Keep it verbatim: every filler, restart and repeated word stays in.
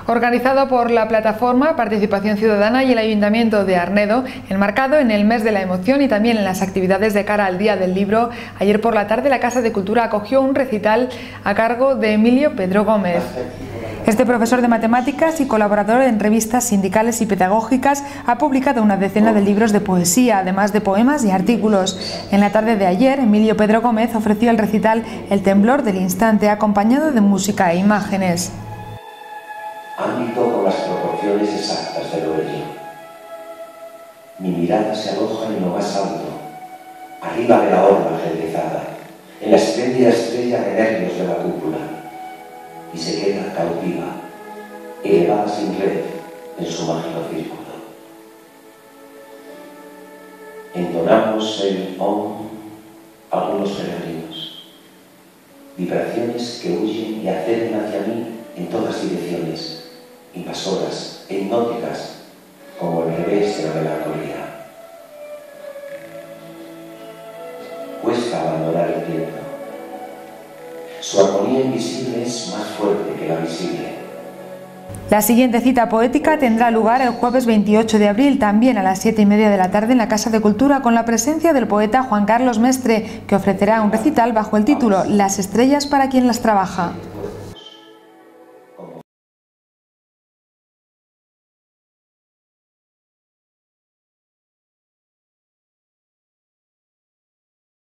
Organizado por la plataforma Participación Ciudadana y el Ayuntamiento de Arnedo, enmarcado en el mes de la emoción y también en las actividades de cara al Día del Libro, ayer por la tarde la Casa de Cultura acogió un recital a cargo de Emilio Pedro Gómez. Este profesor de matemáticas y colaborador en revistas sindicales y pedagógicas ha publicado una decena de libros de poesía, además de poemas y artículos. En la tarde de ayer, Emilio Pedro Gómez ofreció el recital El temblor del instante, acompañado de música e imágenes. Ámbito con las proporciones exactas del orello. Mi mirada se aloja en lo más alto, arriba de la horda ajedrezada, en la espléndida estrella de nervios de la cúpula, y se queda cautiva, elevada sin red en su mágico círculo. Entonamos el Om algunos peregrinos, vibraciones que huyen y acceden hacia mí en todas direcciones, invasoras e hipnóticas, como el revés de la melancolía. Cuesta abandonar el tiempo. Su armonía invisible es más fuerte que la visible. La siguiente cita poética tendrá lugar el jueves veintiocho de abril, también a las siete y media de la tarde en la Casa de Cultura, con la presencia del poeta Juan Carlos Mestre, que ofrecerá un recital bajo el título Las estrellas para quien las trabaja.